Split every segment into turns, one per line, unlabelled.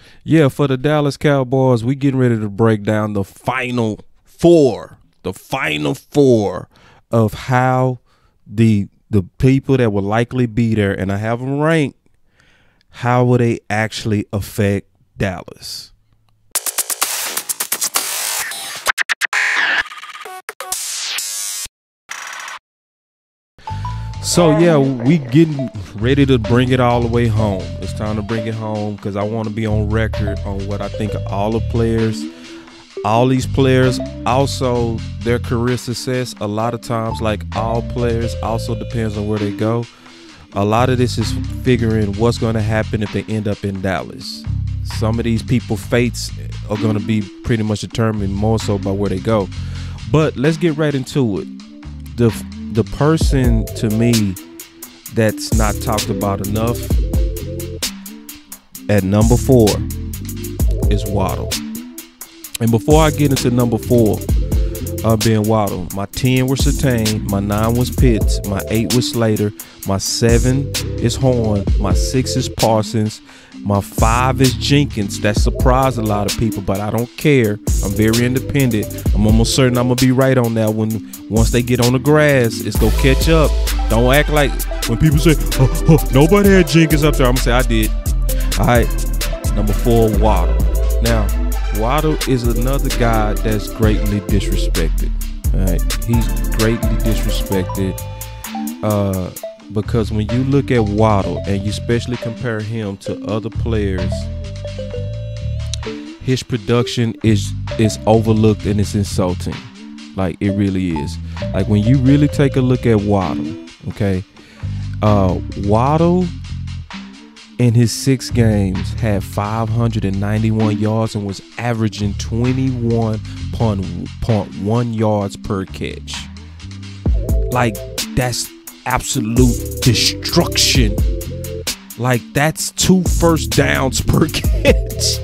Yeah, for the Dallas Cowboys, we getting ready to break down the final four of how the people that will likely be there, and I have them ranked, how will they actually affect Dallas? So yeah, we getting ready to bring it all the way home. It's time to bring it home because I want to be on record on what I think of all the players, all these players, also their career success. A lot of times, like all players, also depends on where they go. A lot of this is figuring what's going to happen if they end up in Dallas. Some of these people's fates are going to be pretty much determined more so by where they go. But let's get right into it. The person to me that's not talked about enough at number 4 is Waddle. And before I get into number 4 being Waddle, my 10 was Surtain, my 9 was Pitts, my 8 was Slater, my 7 is Horn, my 6 is Parsons, my 5 is Jenkins. That surprised a lot of people, but I don't care. I'm very independent. I'm almost certain I'm gonna be right on that one. Once they get on the grass, it's gonna catch up. Don't act like when people say, nobody had Jenkins up there, I'm gonna say I did. All right, number 4, Waddle. Now, Waddle is another guy that's greatly disrespected. All right, he's greatly disrespected. Because when you look at Waddle and you especially compare him to other players, his production is overlooked and it's insulting. Like, it really is. Like, when you really take a look at Waddle, okay, Waddle in his 6 games had 591 yards and was averaging 21.1 yards per catch. Like, that's absolute destruction. Like, that's 2 first downs per catch.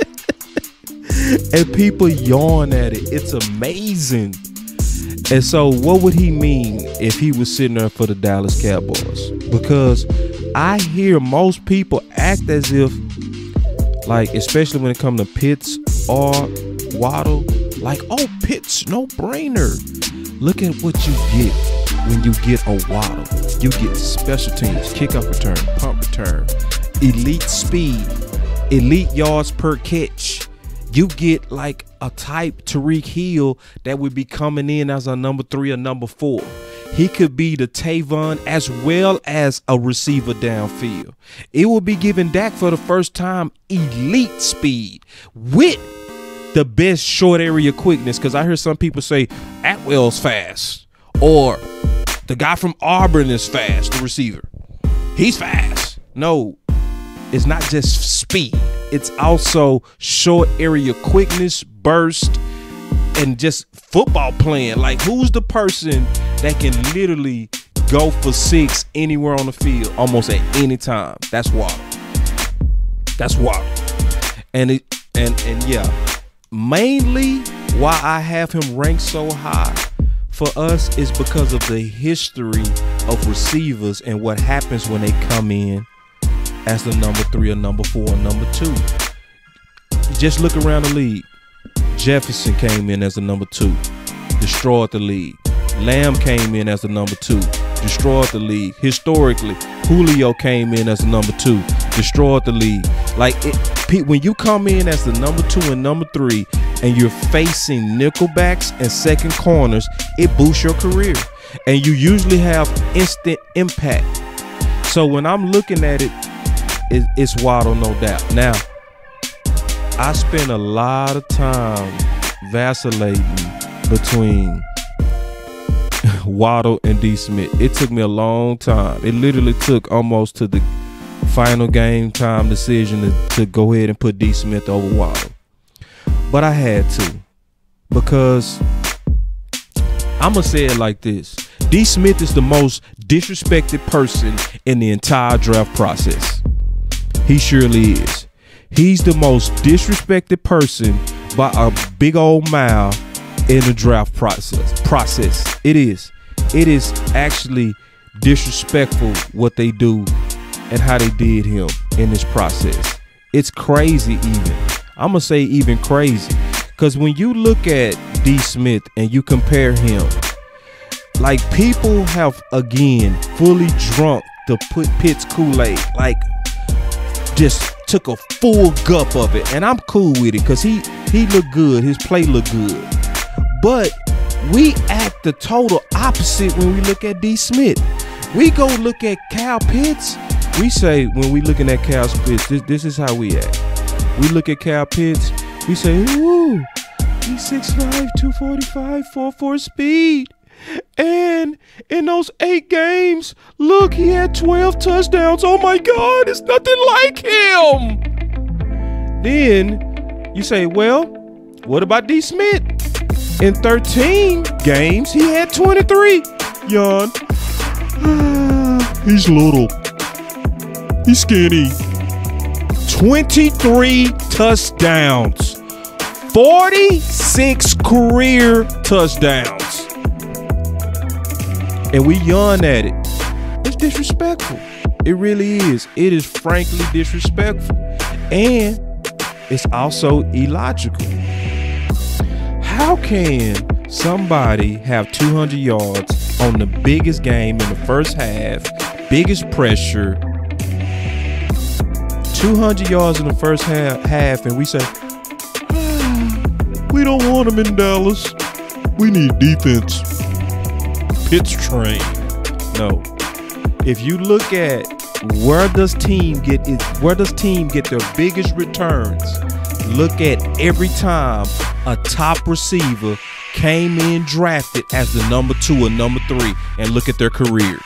And people yawn at it. It's amazing. And so what would he mean if he was sitting there for the Dallas Cowboys? Because I hear most people act as if, like, especially when it comes to Pitts or Waddle, like, oh, Pitts, no brainer. Look at what you get when you get a Waddle. You get special teams, kickoff return, punt return, elite speed, elite yards per catch. You get like a type Tyreek Hill that would be coming in as a number 3 or number 4. He could be the Tavon as well as a receiver downfield. It will be giving Dak for the first time elite speed with the best short area quickness. Because I hear some people say Atwell's fast, or the guy from Auburn is fast, the receiver. He's fast. No, it's not just speed. It's also short area quickness, burst, and just football playing. Like, who's the person that can literally go for 6 anywhere on the field almost at any time? That's Waddle. That's Waddle. And yeah, mainly why I have him ranked so high for us is because of the history of receivers and what happens when they come in as the number 3 or number 4 or number 2. Just look around the league. Jefferson came in as the number 2, destroyed the league. Lamb came in as the number 2, destroyed the league. Historically, Julio came in as the number 2, destroyed the league. Like, when you come in as the number 2 and number 3 and you're facing nickelbacks and second corners, it boosts your career. And you usually have instant impact. So when I'm looking at it, it's Waddle, no doubt. Now, I spent a lot of time vacillating between Waddle and D. Smith. It took me a long time. It literally took almost to the final game time decision to go ahead and put D. Smith over Waddle. But I had to, because I'm going to say it like this. D. Smith is the most disrespected person in the entire draft process. He surely is. He's the most disrespected person by a big old mile in the draft process. It is. It is actually disrespectful what they do and how they did him in this process. It's crazy even. I'm going to say even crazy. Because when you look at D. Smith and you compare him, like, people have, again, fully drunk the Pitt's Kool-Aid. Like, just took a full gup of it. And I'm cool with it because he looked good. His play looked good. But we act the total opposite when we look at D. Smith. We go look at Kyle Pitts. We say, when we looking at Kyle Pitts, this is how we act. We look at Kyle Pitts. We say, ooh, he's 6'5", 245, 4.4 speed. And in those 8 games, look, he had 12 touchdowns. Oh my God, it's nothing like him. Then you say, well, what about D. Smith? In 13 games, he had 23. Yawn. He's little. He's skinny. 23 touchdowns. 46 career touchdowns. And we yawn at it. It's disrespectful. It really is. It is frankly disrespectful. And it's also illogical. How can somebody have 200 yards on the biggest game in the first half, biggest pressure, 200 yards in the first half, and we say, we don't want him in Dallas. We need defense. Pitts train. No. If you look at where does team get their biggest returns, look at every time a top receiver came in drafted as the number 2 or number 3, and look at their careers.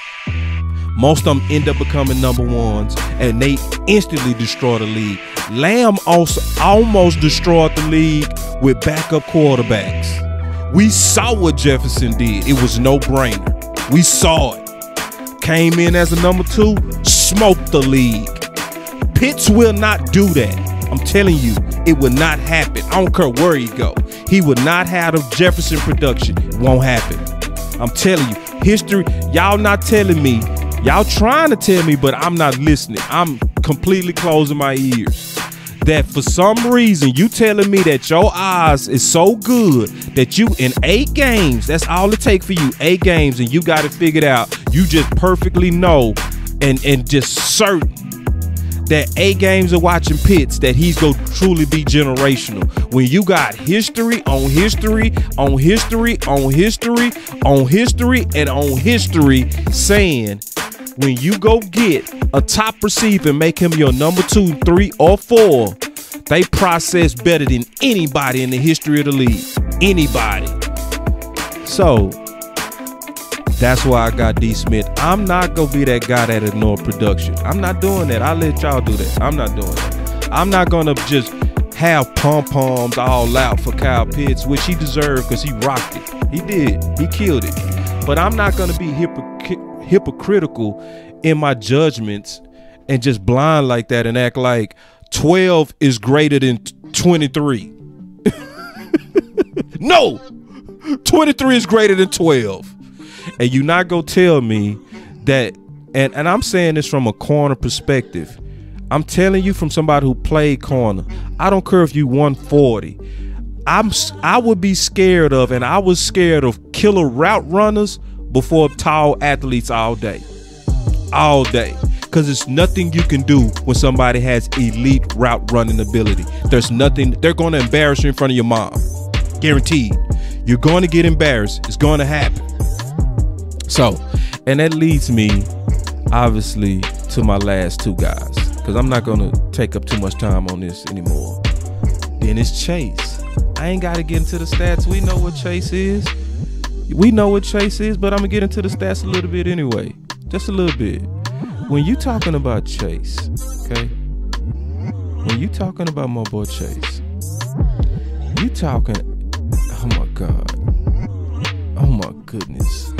Most of them end up becoming number 1s, and they instantly destroy the league. Lamb also almost destroyed the league with backup quarterbacks. We saw what Jefferson did. It was no brainer. We saw it. Came in as a number 2, smoked the league. Pitts will not do that. I'm telling you, it will not happen. I don't care where he go. He will not have the Jefferson production. It won't happen. I'm telling you, history, y'all not telling me. Y'all trying to tell me, but I'm not listening. I'm completely closing my ears. That for some reason you telling me that your eyes is so good that you in 8 games, that's all it take for you, 8 games, and you got it figured out. You just perfectly know and just certain that 8 games of watching Pitts that he's gonna truly be generational. When you got history on history on history on history on history and on history saying, when you go get a top receiver and make him your number 2, 3, or 4, they process better than anybody in the history of the league. Anybody. So that's why I got D. Smith. I'm not gonna be that guy that ignore production. I'm not doing that. I'll let y'all do that. I'm not doing that. I'm not gonna just have pom-poms all out for Kyle Pitts, which he deserved because he rocked it. He did. He killed it. But I'm not gonna be hypocritical in my judgments and just blind like that and act like 12 is greater than 23. No, 23 is greater than 12. And you're not gonna tell me that, and I'm saying this from a corner perspective. I'm telling you from somebody who played corner. I don't care if you 140. I would be scared of, and I was scared of killer route runners before tall athletes all day. All day. Because there's nothing you can do when somebody has elite route running ability. There's nothing. They're going to embarrass you in front of your mom. Guaranteed. You're going to get embarrassed. It's going to happen. So, and that leads me, obviously, to my last 2 guys. Because I'm not going to take up too much time on this anymore. Then it's Chase. I ain't got to get into the stats. We know what Chase is. We know what Chase is, but I'm going to get into the stats a little bit anyway. Just a little bit. When you talking about Chase, okay? When you talking about my boy Chase, you talking, oh my God. Oh my goodness.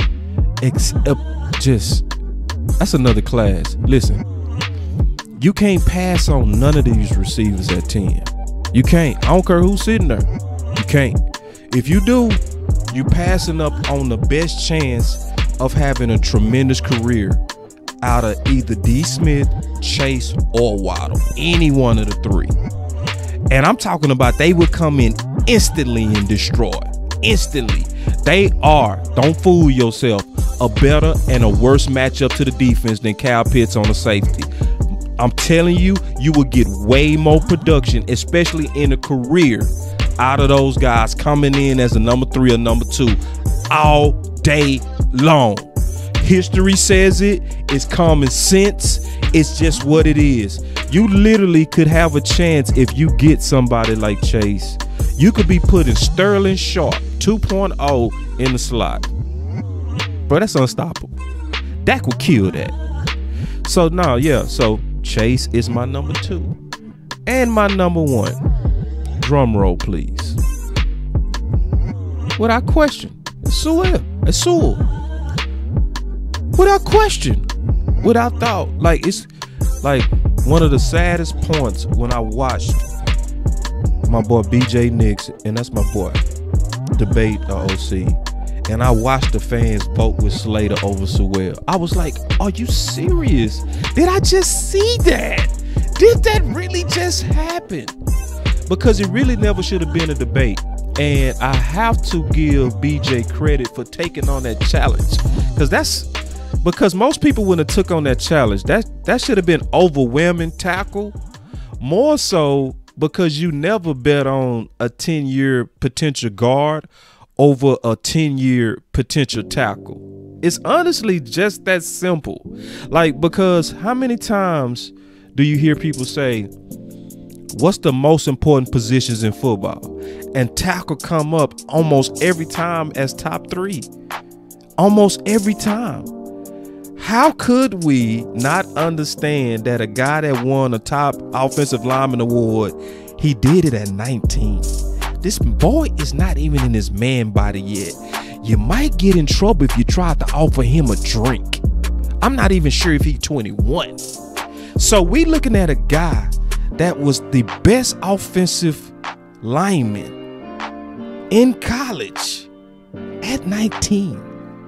That's another class. Listen, you can't pass on none of these receivers at 10. You can't. I don't care who's sitting there. You can't. If you do, you passing up on the best chance of having a tremendous career out of either D. Smith, Chase, or Waddle. Any one of the three. And I'm talking about they would come in instantly and destroy. Instantly. They are, don't fool yourself, a better and a worse matchup to the defense than Kyle Pitts on the safety. I'm telling you, you will get way more production, especially in a career, out of those guys coming in as a number 3 or number 2 all day long. History says it. It's common sense. It's just what it is. You literally could have a chance if you get somebody like Chase. You could be putting Sterling Sharp 2.0 in the slot. Bro, that's unstoppable. Dak will kill that. So now, yeah, so Chase is my number 2. And my number 1. Drum roll, please. Without question. It's Sewell. It's Sewell. Without question. Without thought. Like, it's like one of the saddest points when I watched my boy BJ Nix, and that's my boy, debate the OC, and I watched the fans vote with Slater over Sewell. I was like, are you serious? Did I just see that? Did that really just happen? Because it really never should have been a debate. And I have to give BJ credit for taking on that challenge. Because most people wouldn't have took on that challenge. That should have been overwhelming tackle. More so because you never bet on a 10-year potential guard over a 10-year potential tackle. It's honestly just that simple. Like, because how many times do you hear people say, what's the most important positions in football? And tackle come up almost every time as top 3. Almost every time. How could we not understand that a guy that won a top offensive lineman award, he did it at 19? This boy is not even in his man body yet. You might get in trouble if you try to offer him a drink. I'm not even sure if he's 21. So we looking at a guy that was the best offensive lineman in college at 19.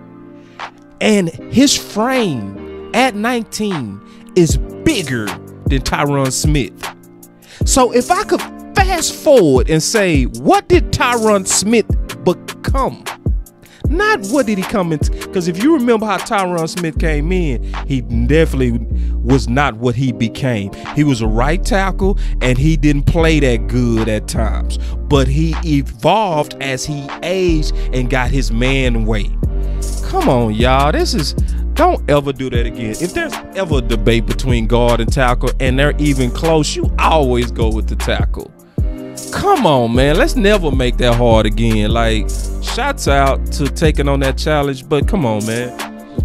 And his frame at 19 is bigger than Tyron Smith. So if I could fast forward and say, what did Tyron Smith become? Not what did he come into, because if you remember how Tyron Smith came in, he definitely was not what he became. He was a right tackle, and he didn't play that good at times. But he evolved as he aged and got his man weight. Come on, y'all. Don't ever do that again. If there's ever a debate between guard and tackle, and they're even close, you always go with the tackle. Come on, man. Let's never make that hard again. Like, shouts out to taking on that challenge, but come on, man.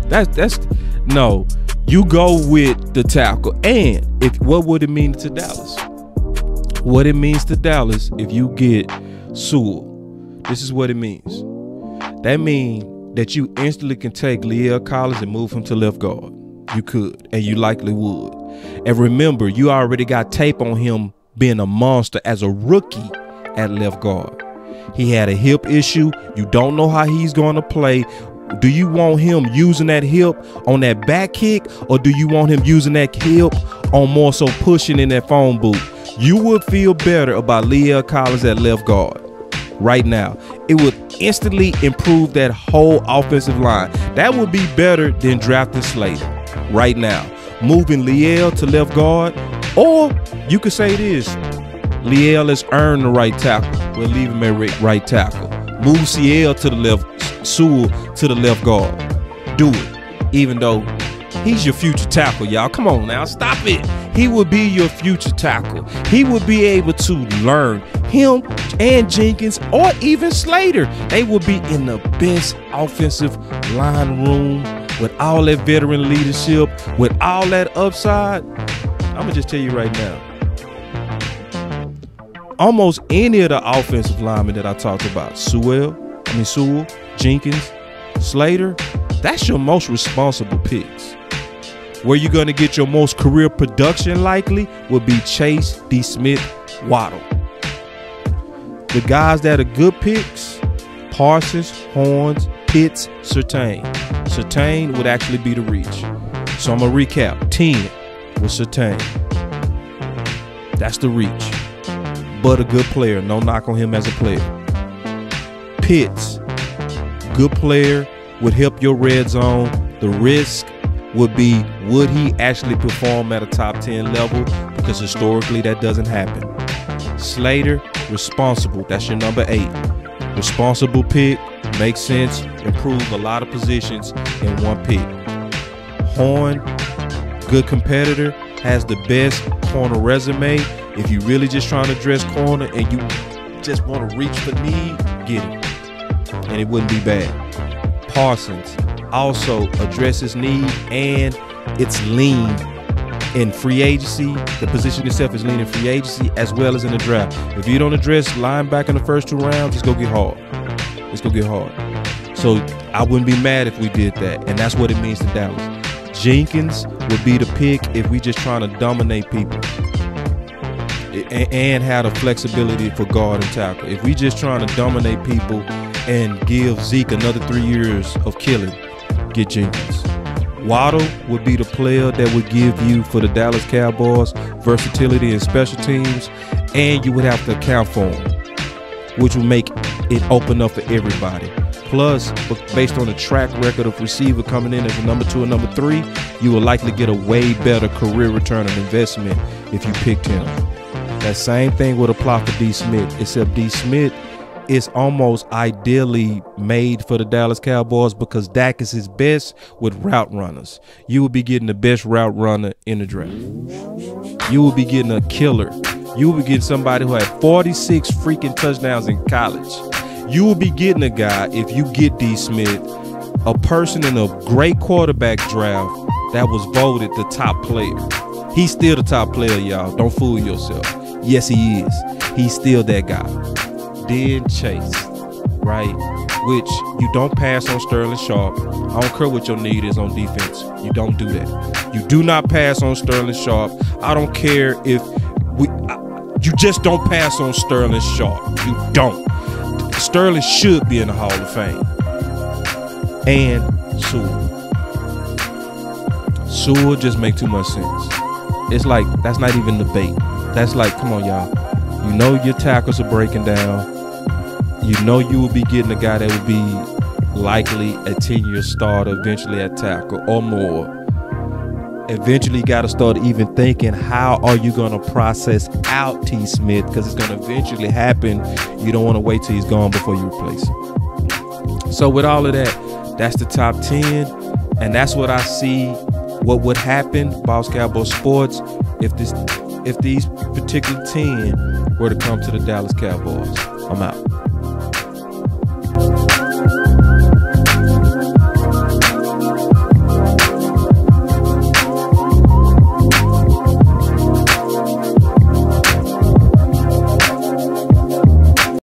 No. You go with the tackle. And what would it mean to Dallas? What it means to Dallas if you get Sewell. This is what it means. That means that you instantly can take La'el Collins and move him to left guard. You could, and you likely would. And remember, you already got tape on him being a monster as a rookie at left guard. He had a hip issue. You don't know how he's going to play. Do you want him using that hip on that back kick, or do you want him using that hip on more so pushing in that phone booth? You would feel better about La'el Collins at left guard right now. It would instantly improve that whole offensive line. That would be better than drafting Slater right now. Moving La'el to left guard, or you could say this: La'el has earned the right tackle. We'll leave him at right tackle. Move CL to the left, Sewell to the left guard. Do it, even though he's your future tackle, y'all. Come on now, stop it. He would be your future tackle. He would be able to learn. Him and Jenkins, or even Slater, they will be in the best offensive line room with all that veteran leadership, with all that upside. I'm gonna just tell you right now, almost any of the offensive linemen that I talked about, Sewell, Jenkins, Slater, that's your most responsible picks. Where you're going to get your most career production likely will be Chase, D. Smith, Waddle. The guys that are good picks, Parsons, Horns, Pitts, Surtain. Surtain would actually be the reach. So I'm going to recap. 10 was Surtain. That's the reach. But a good player. No knock on him as a player. Pitts, good player, would help your red zone. The risk would be, would he actually perform at a top 10 level? Because historically that doesn't happen. Slater, responsible. That's your number 8. Responsible pick, makes sense, improve a lot of positions in one pick. Horn, good competitor, has the best corner resume. If you really just trying to dress corner and you just want to reach for need, get it. And it wouldn't be bad. Parsons also addresses need, and it's lean in free agency. The position itself is lean in free agency as well as in the draft. If you don't address linebacker in the first 2 rounds, it's gonna get hard. It's gonna get hard. So I wouldn't be mad if we did that, and that's what it means to Dallas. Jenkins would be the pick if we just trying to dominate people and have the flexibility for guard and tackle. If we just trying to dominate people and give Zeke another 3 years of killing, get Jenkins. Waddle would be the player that would give you, for the Dallas Cowboys, versatility in special teams, and you would have to account for him, which would make it open up for everybody. Plus, based on the track record of receiver coming in as a number 2 and number 3, you will likely get a way better career return on investment if you picked him. That same thing would apply for D. Smith, except D. Smith is almost ideally made for the Dallas Cowboys because Dak is his best with route runners. You will be getting the best route runner in the draft. You will be getting a killer. You will be getting somebody who had 46 freaking touchdowns in college. You will be getting a guy, if you get D. Smith, a person in a great quarterback draft that was voted the top player. He's still the top player, y'all. Don't fool yourself. Yes, he is. He's still that guy. Then Chase, right? Which you don't pass on Sterling Sharp. I don't care what your need is on defense. You don't do that. You do not pass on Sterling Sharp. I don't care if you just don't pass on Sterling Sharp. You don't. Sterling should be in the Hall of Fame. And Sewell just make too much sense. It's like, that's not even debate. That's like, come on, y'all. You know your tackles are breaking down. You know you will be getting a guy that would be likely a 10-year starter eventually at tackle or more. Eventually got to start even thinking, how are you going to process out T. Smith? Because it's going to eventually happen. You don't want to wait till he's gone before you replace him. So with all of that, that's the top 10. And that's what I see what would happen, Boss Cowboy Sports, if these particular 10 were to come to the Dallas Cowboys. I'm out.